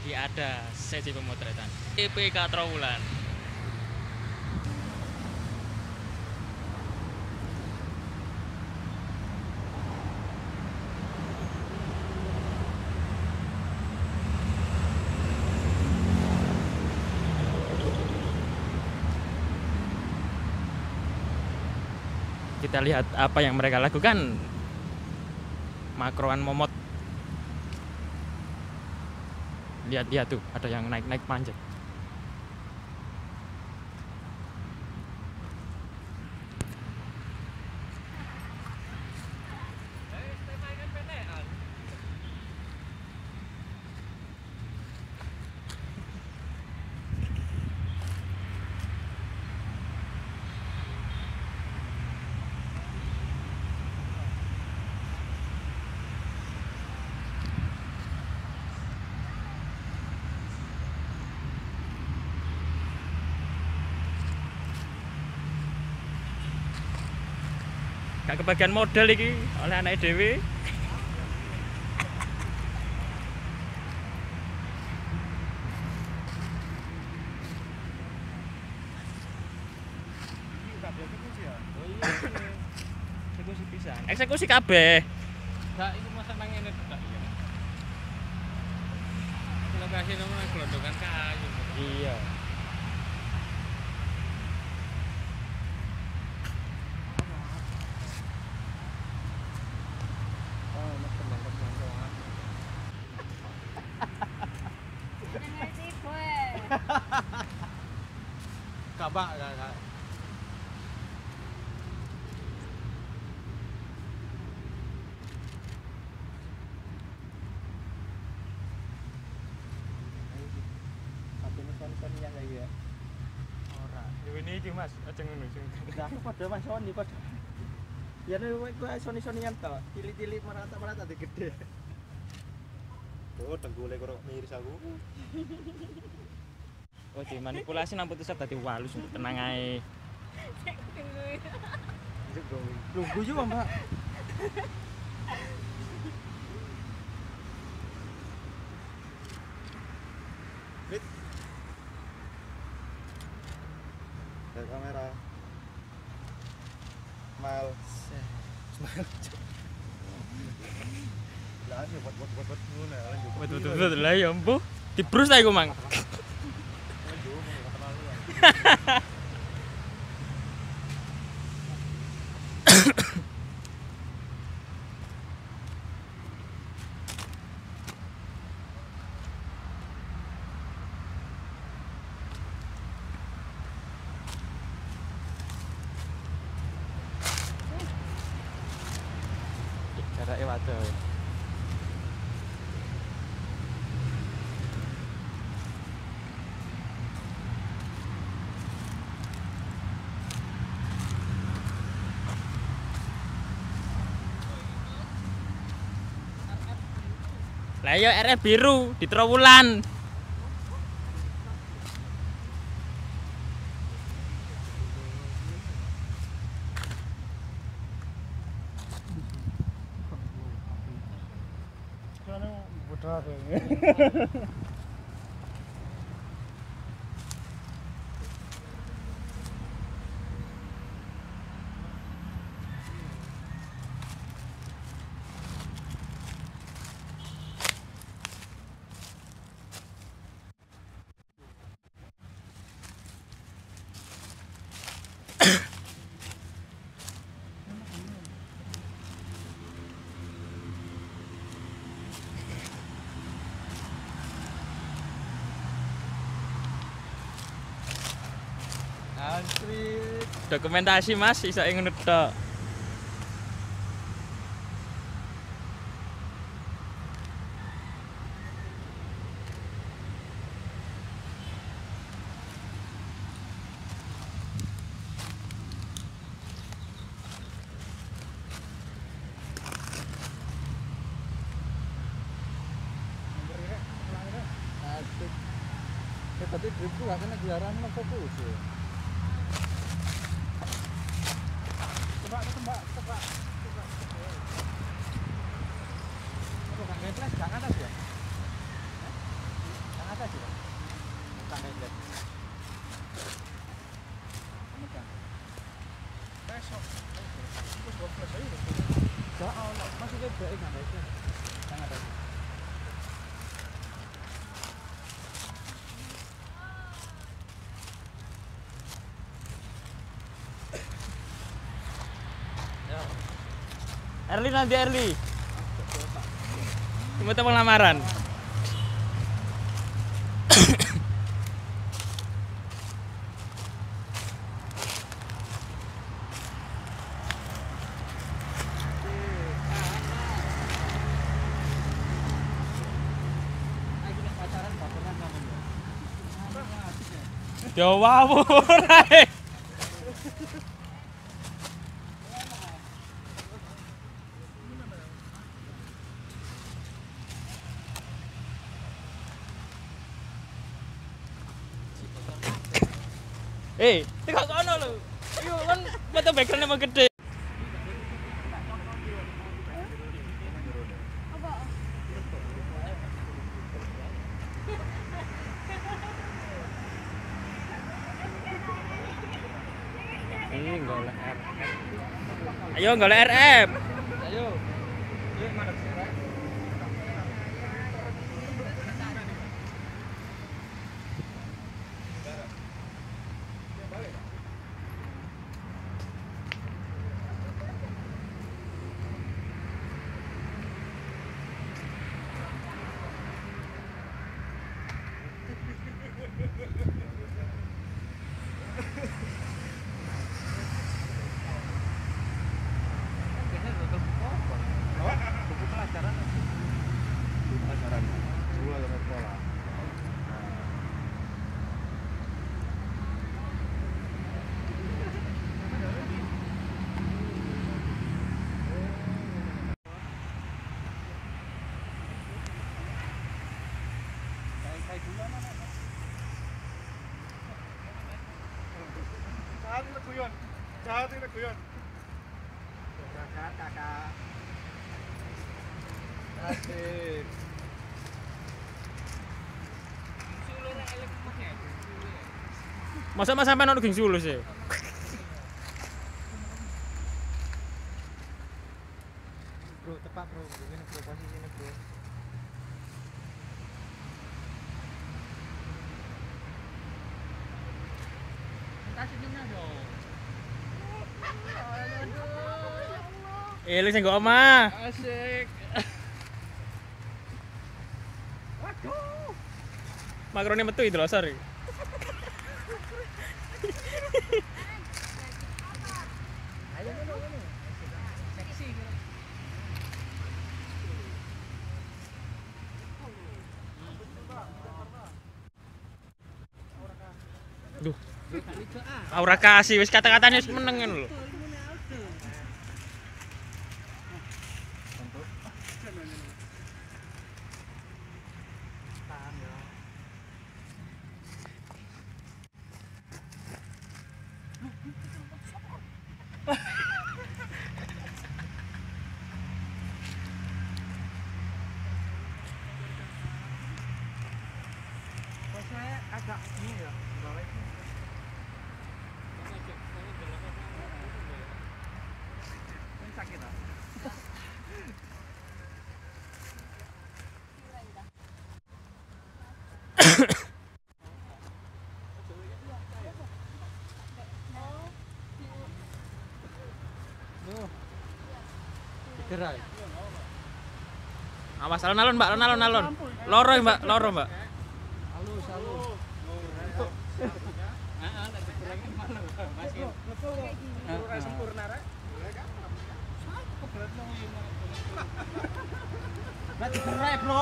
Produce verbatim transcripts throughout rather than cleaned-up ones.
lagi ada sesi pemotretan E P K Trowulan. Kita lihat apa yang mereka lakukan. Makroan momot. Lihat-lihat tuh, ada yang naik-naik panjat. Gak kebagian model iki oleh anak dhewe. Eksekusi pisan. Eksekusi kabeh. Gak iku masa nang ngene tok ya. Lokasi nomor gelondongan kayu. Iya. Kabak gak. Sony yang kayak ya. Ora. Ini iki Mas, aja ngono sing. Nah, padha Mas Sony padha. Ya nek kowe Sony-Sony yang tok, cilik-cilik merata-merata di gede. Oh, tenggule kok miris aku. Oh, dimanipulasi nang putusnya dadi walus untuk tenang ae. Tunggu juga, Mbak. Rit. Dari kamera. Smile. Smile. Lah sih buat buat buat buat ngono ya lanjut. Betul-betul lah ya empuh. Dibrus ta iku, Mang. Jarake waduh. Lah yo R F biru di Trowulan. Karena bodoh tuh. Antri Dokumentasi Mas iso ngono tok. asik. Ya tapi dripku gak kena gelaran mah fokus ya. Coba tembak, tembak, tembak. Apa gak ngepres gak atas ya? Besok. Terus gua flash aja. Gak ono, maksudnya baik enggak baik. Sangat baik. Erli nanti Erli. Cuma teman lamaran. Jawa mulai. Eh, tengok kono lho. Iyo kan foto background emang gede. Ini golek R F. Ayo golek R F. Ayo. Yuk madep sira. Jahat ini guyon. Jahat ini guyon. Kakak, kakak. Asik. Masa mas sampai nonton geng sulus ya? Bro, tepat bro. Ini bro, posisinya bro. Eh, lu sing nggo omah. Asik. Makrone metu itu lho, sorry. Ayo dulu ini. Seksi. Duh. Aura kasih wis kata-katane wis meneng ngono lho. Saya agak ini ya, bawah ini. Ini sakit ah. Gerai. Awas alon-alon, Mbak, alon-alon. Loro, Mbak, loro, Mbak. Halus, halus. Heeh, nek dikurangin malu. Masih. Heeh. Sempurna rek. Kebelet nang ngene. Lah digerai, Bro.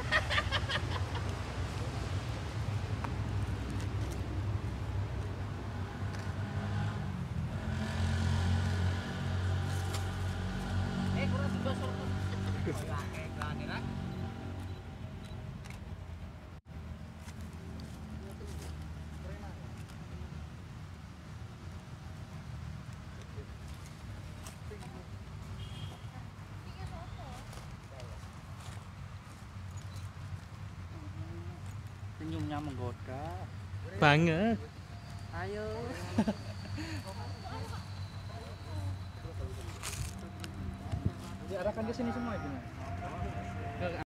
Eh, kurang juga sok. Lake, lake rek. Senyumnya menggoda. Banget. Ayo. Diarahkan ke sini semua itu.